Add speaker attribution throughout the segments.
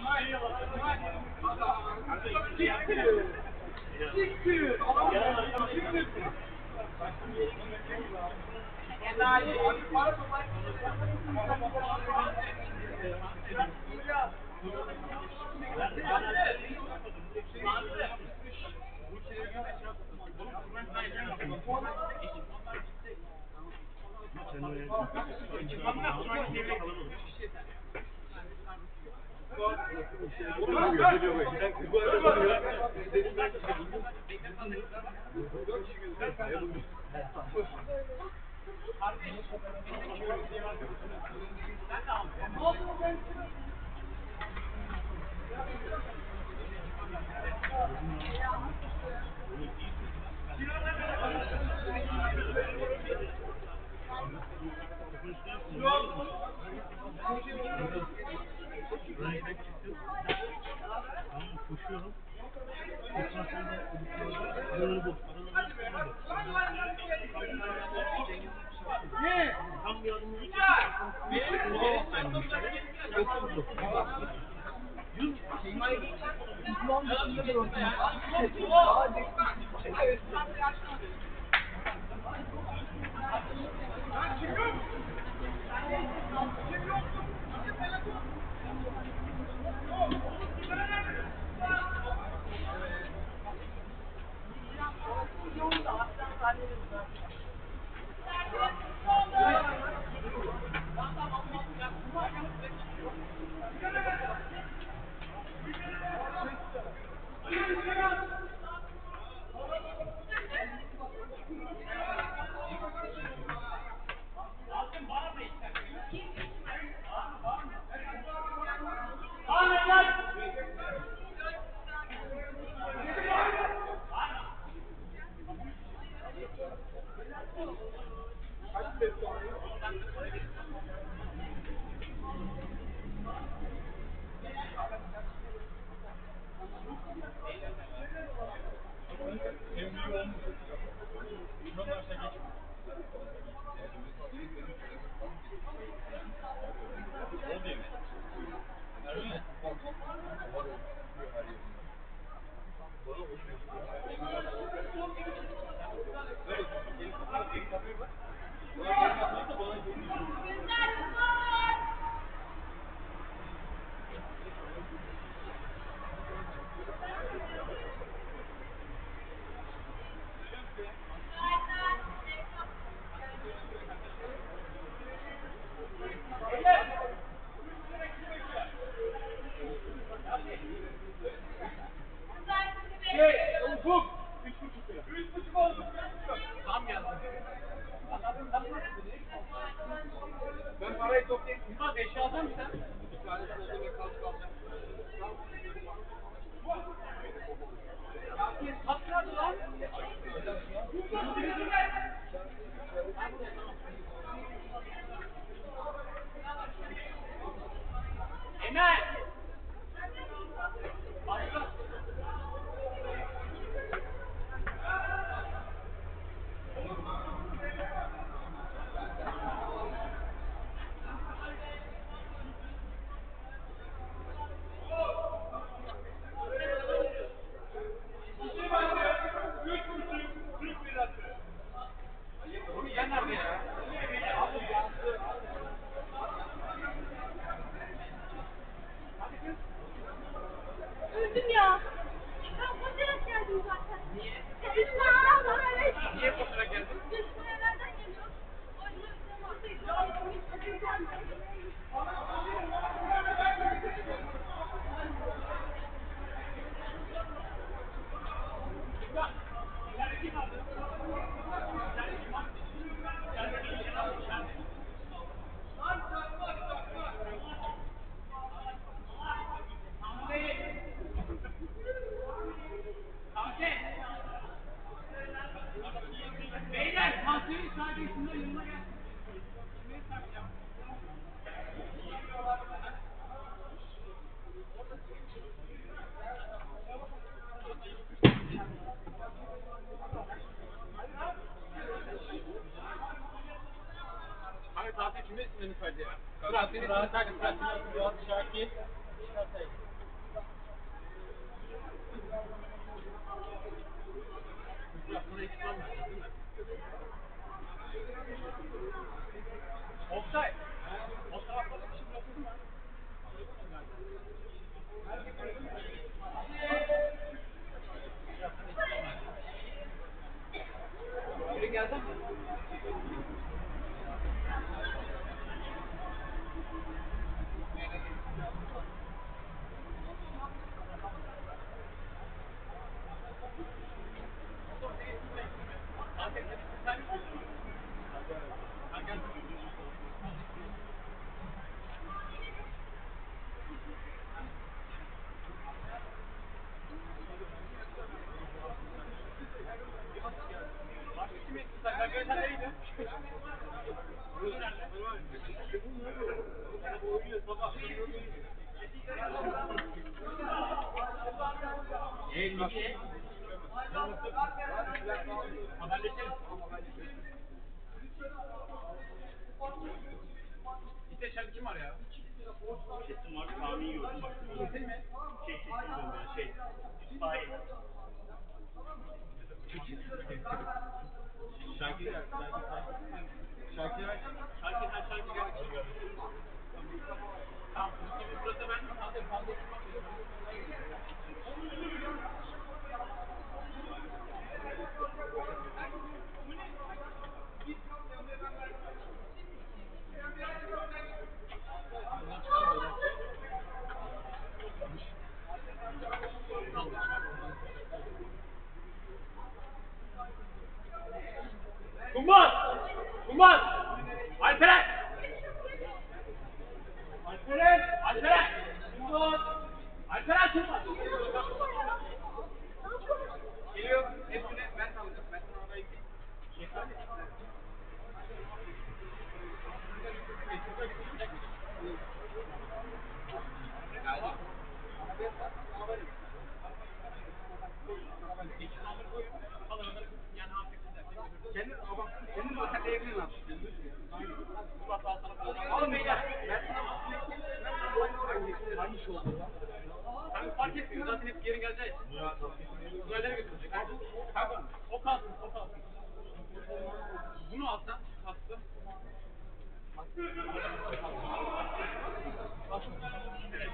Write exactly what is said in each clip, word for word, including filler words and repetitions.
Speaker 1: Koşuyorum. Tam yardımcı
Speaker 2: Ben parayı toplayayım. Yılmaz eşya alacak mısın sen? Bir tane de oldu ve kalk kalacak. Ya satmadı lan. Emel! Başla.
Speaker 3: Öldüm ya. Ben koşarak geldim zaten. Niye? İsmail böyle.
Speaker 2: Niye koşarak geldin?
Speaker 3: Üstüne nereden geliyor? O yüzden
Speaker 2: Beyler, kanserin sahibinden yanıma gel. Abi tatil kimde ismini söyledi ya? Fırat seni Fırat Fırat Fırat Şakir. Offside. O taraflarda bir şey bırakıldı mı? Biri geldi mi?
Speaker 1: Eee niye?
Speaker 2: Haberleşelim. İşte içeride kim var ya?
Speaker 1: Kesin var, tahmin yok.
Speaker 2: Kesin mi?
Speaker 1: Şey kesin diyorum ya, şey. İsmail. Şarkı gel, şarkı şarkı. Şarkı aç. Şarkı aç, şarkı gel.
Speaker 2: Tamam. Şimdi burası ben. Hadi fazla Kumbaz! Kumbaz! Alperen! Alperen! Alperen! Kumbaz! Alperen Kumbaz! Geliyor. Hepsini ben alacağım. Ben sana oraya gideyim. Kendin ama kendin zaten değerini lan. Oğlum beyler ben sana hangi şey oldu? Hani fark etmiyor zaten hep geri geleceği için. Uzaylara götürecek. Kanka o kalsın o kalsın. Bunu alsan kastı. Evet.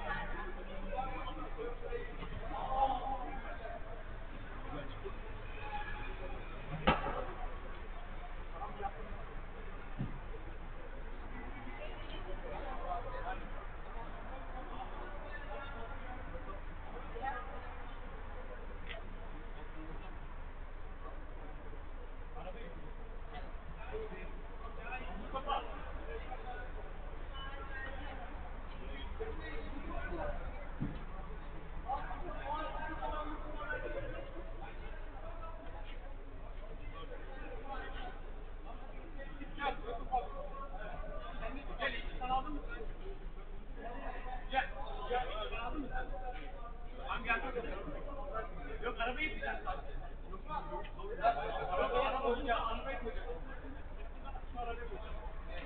Speaker 2: Gel sen aldın mı sen? Gel. Gel sen aldın mı sen? Tamam gel. Yok arabayı güzel sadece. Arabaya koyacağım. Arabayı koyacağım. Arabayı koyacağım.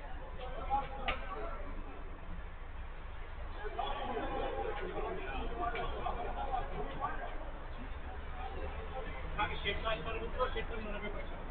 Speaker 2: Kanka şeftali paramız var. Şeftalinin arabaya koyacağım.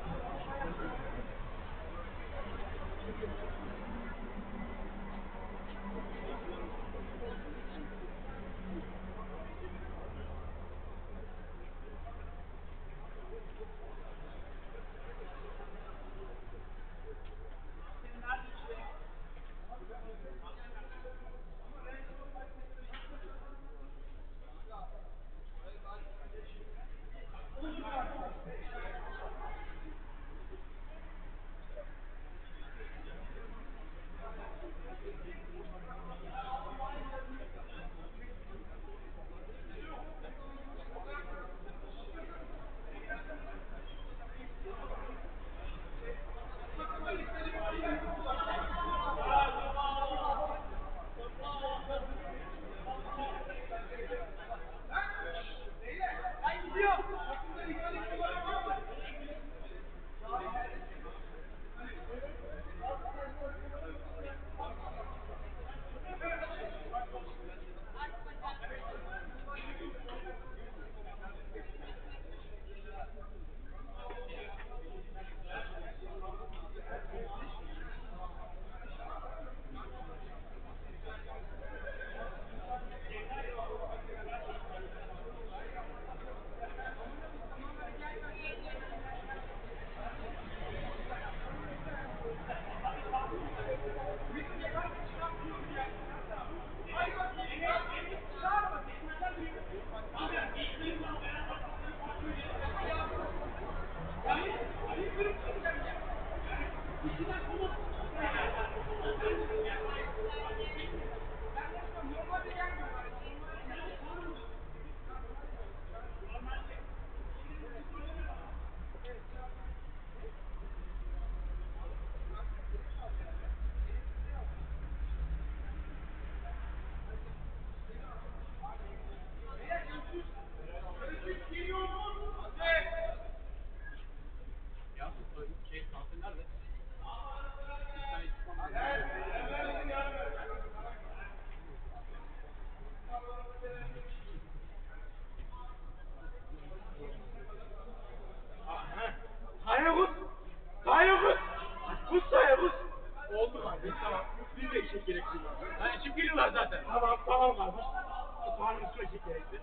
Speaker 2: Puanın üstüne çek gerekti.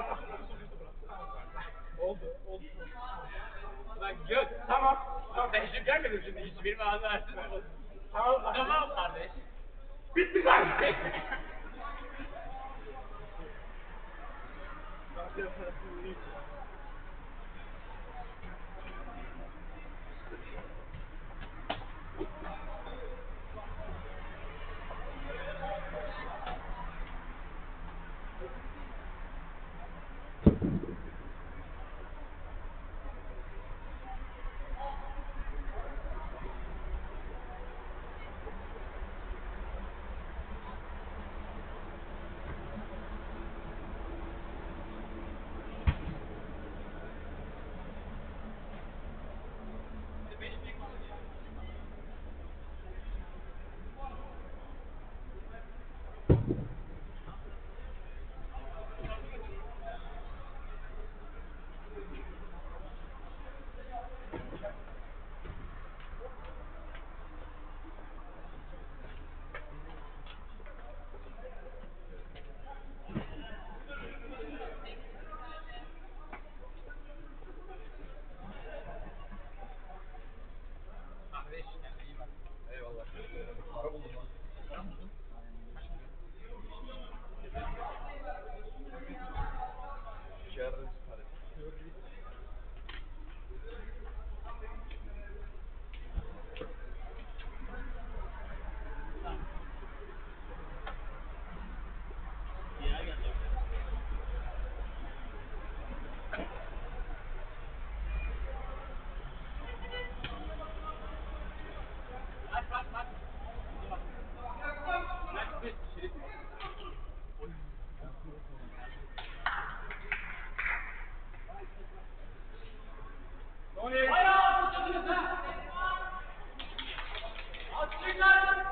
Speaker 2: Oldu, oldu.
Speaker 1: Lan göt.
Speaker 2: Tamam.
Speaker 1: Tamam ben şimdi gelmedim şimdi hiç benim ağzım açtım.
Speaker 2: Tamam kardeşim.
Speaker 1: Tamam kardeş.
Speaker 2: Bitti kardeş.
Speaker 1: Kardeş kendine iyi bak. Eyvallah. Para buldum lan. Para buldum. Şerrin parası. Ya gel. Aç aç aç. Aç bir şerif.
Speaker 2: Tony.
Speaker 1: Ayağı tuttunuz ha. Açın lan.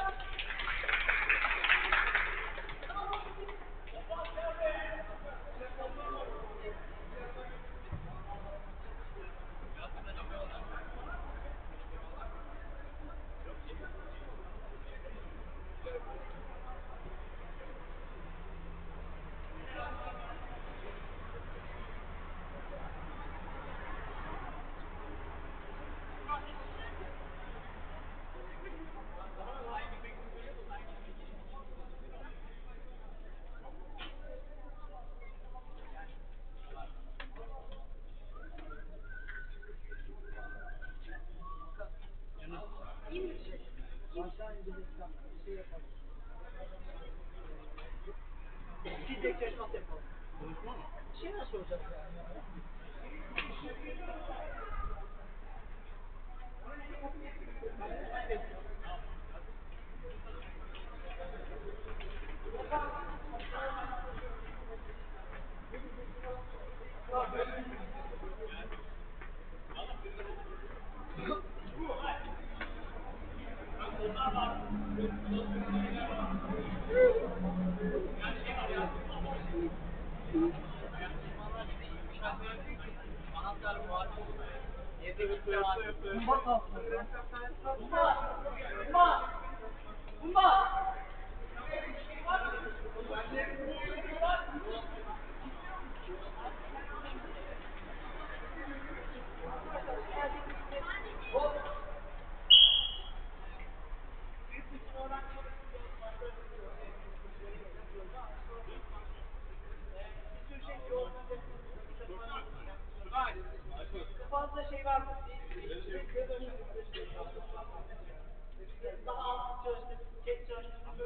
Speaker 2: Bir tek yaşmaz yapalım. Şey nasıl olacak yani?
Speaker 1: Anahtar var. Yedi bir
Speaker 2: Yaptı,
Speaker 1: var.
Speaker 2: yaptı.
Speaker 1: Bumba kalsın. Bumba. Bumba. Bumba.
Speaker 2: Fazla şey var mı? Daha az çalıştık, tek çalıştık.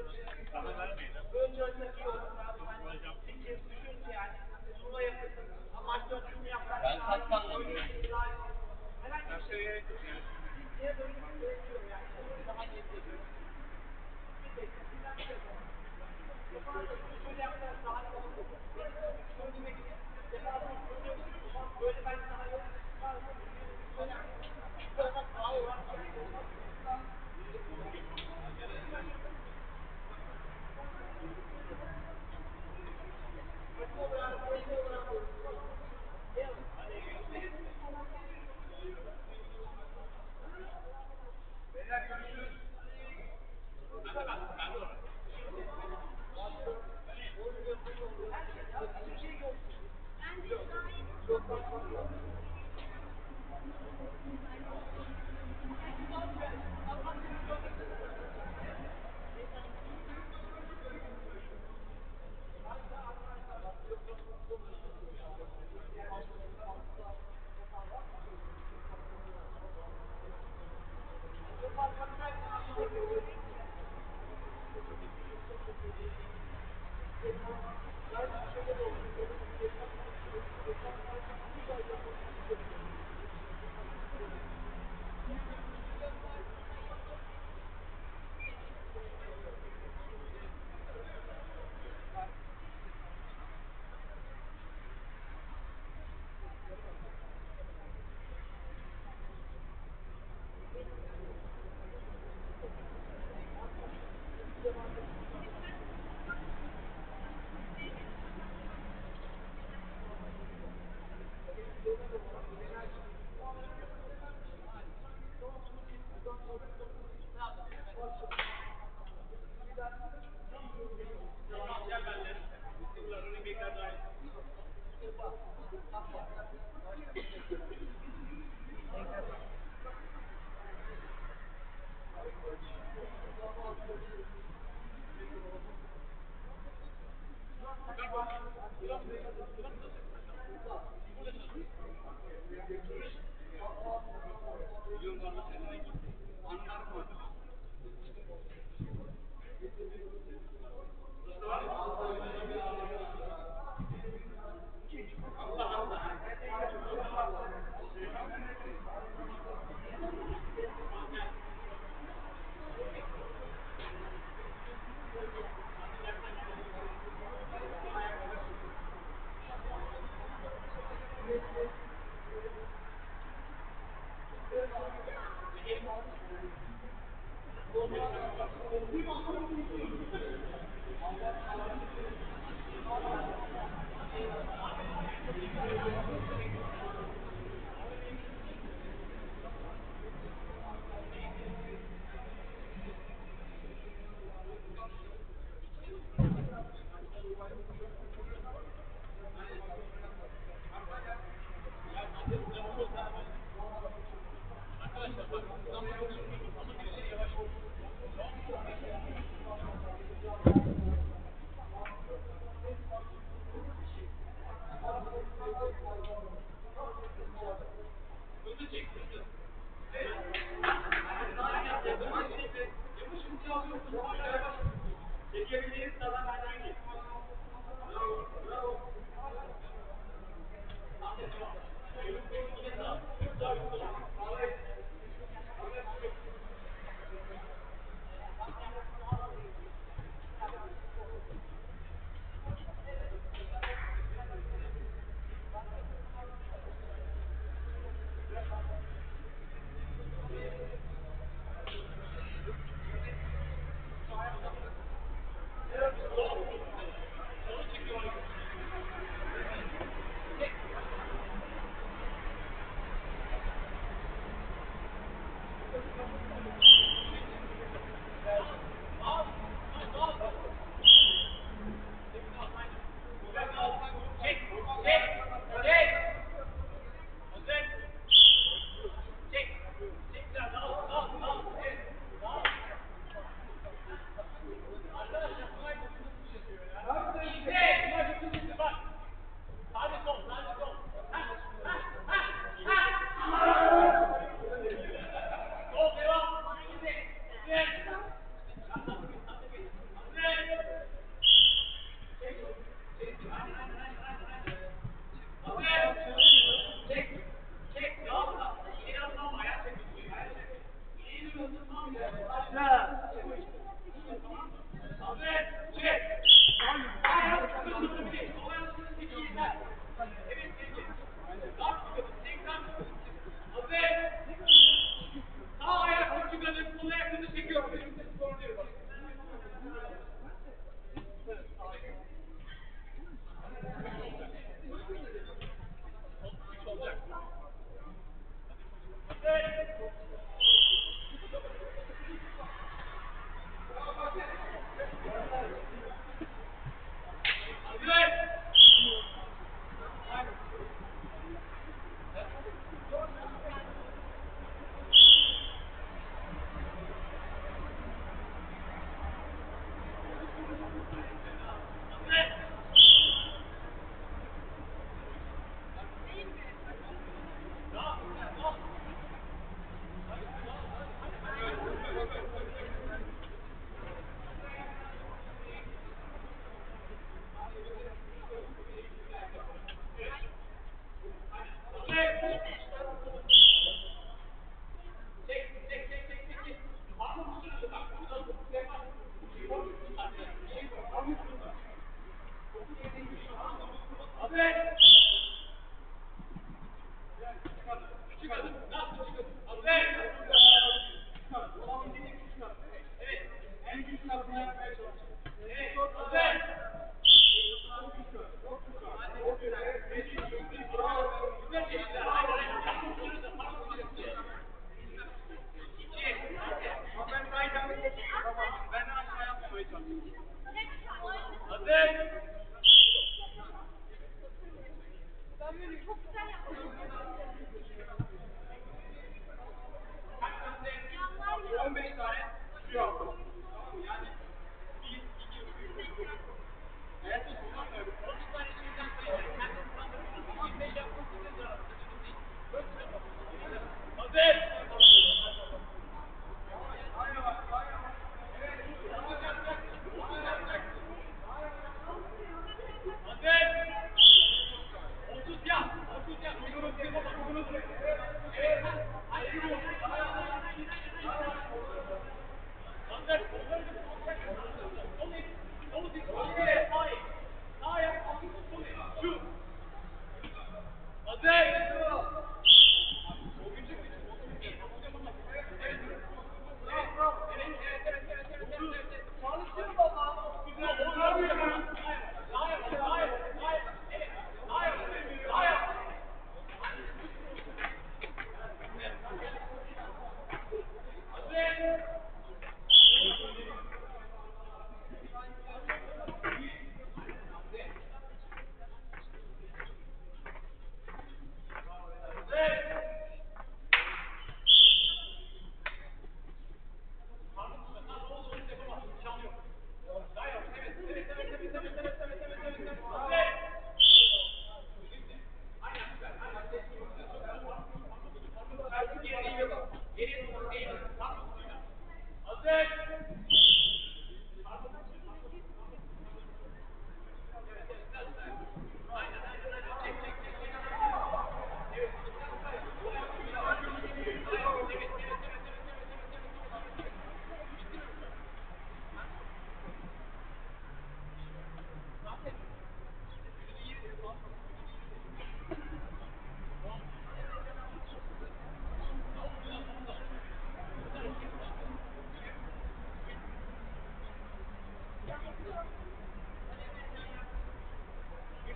Speaker 2: Hazır.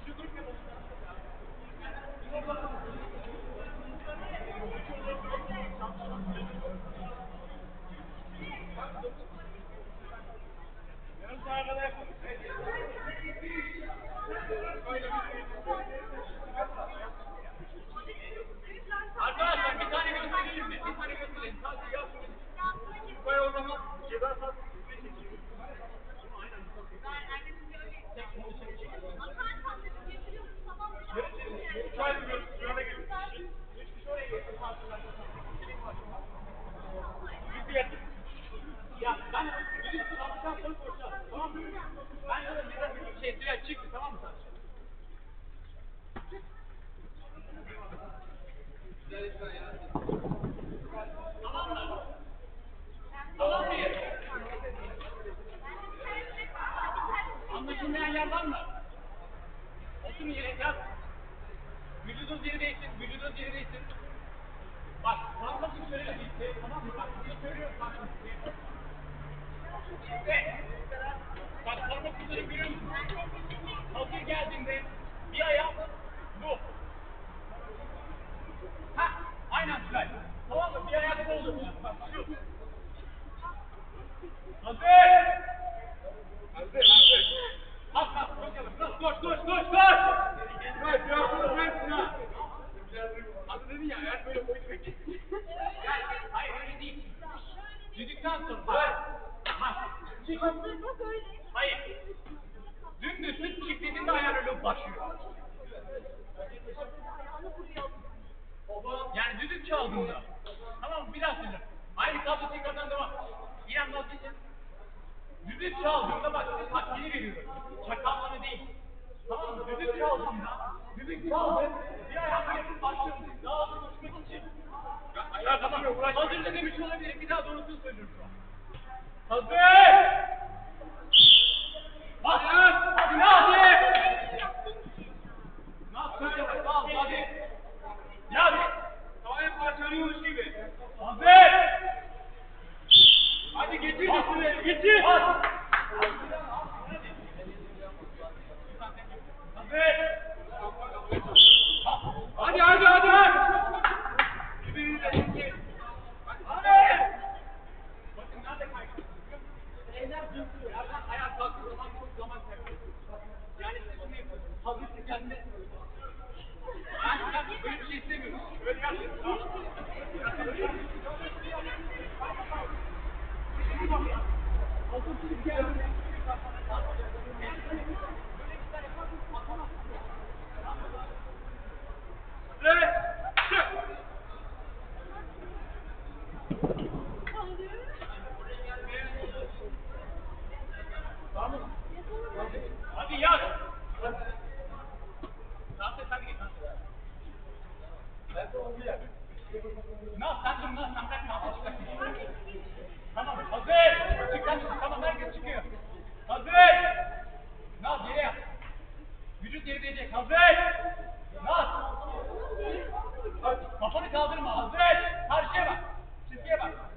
Speaker 2: Üçlü grup yapalım.
Speaker 1: Yarım saat kadar yapalım.
Speaker 2: Arkadaşlar bir tane gösterelim mi? Bir tane gösterelim. Sadece yapmayın. Koy o zaman. Ceza sat. Şöyle bir görüntü. Şöyle gelin. Üç kişi oraya geçsin. Biz bir yattık. Ya ben düdük çaldıktan sonra koşacağım. Tamam mı? Ben sana neden bir şey suya çıktı. Tamam mı sadece? Tamam mı? Tamam mıyız? Anlaşılmayan yer var mı? Oturun yere yat. Vücudun yeri değilsin, vücudun yeri değilsin. Bak, parmak için şöyle bir şey, tamam mı? Bak, bir söylüyorum bak. Ve, bak parmak uçları görüyor musun? Hazır geldiğinde bir ayağım bu. Hah, aynen Tülay. Tamam mı? Bir ayak bu olur. Bak şu. Hazır. Hazır, hazır. Kalk kalk, koşalım. Koş, koş, koş, koş. Koş, yapalım ben sana. Hazır dedin ya, eğer böyle boyut bekleyin. Hayır, öyle değil. Düdükten sonra. Hayır. Bak, çık. Hayır. Dümdüz süt çiftliğinde ayar öyle başlıyor. Yani düdük çaldığında. Tamam mı? Bir daha söyleyeyim. Aynı kadro tekrardan devam. Bir anda geçin. Düdük çaldığında bak size taktiğini veriyorum. Çakalmanı değil. Tamam mı? Düdük çaldığında, düdük çaldı, bir ayakta yapıp başlıyorsun. Daha hızlı koşmak için. Ya, ya tamam, hazır da demiş olabilirim. Bir daha doğrusunu söylüyorum şu an. Hazır! Bas! Hadi ne hadi! Nasıl söyleyemez? Tamam hadi. Ya hadi. Tavaya parçalıyormuş gibi. Hazır! Hadi geçir üstüne, geçir! Bas! Hadi hadi hadi hadi. Birbirinize çekin. Hadi. Bakın nerede kaybediyorsunuz? Eller dökülüyor. Yerden ayağa kalktığı zaman çok zaman kaybediyorsunuz. Yani siz şunu yapıyorsunuz. Hazır kendine. Ben ben böyle bir şey istemiyorum. Böyle yapıyorsunuz. Tamam. Altın geldi. Evet. Hadi yaz. Nasıl sen git. Ben de onu yap. Nasıl sen dur nasıl sen bırak nasıl çıkarsın. Tamam hazır. Çıkarsın tamam herkes çıkıyor. Hazır. Naz yere yap. Vücut yeri diyecek. Hazır. Naz. Kafanı kaldırma. Hazır. Karşıya bak. Çizgiye bak.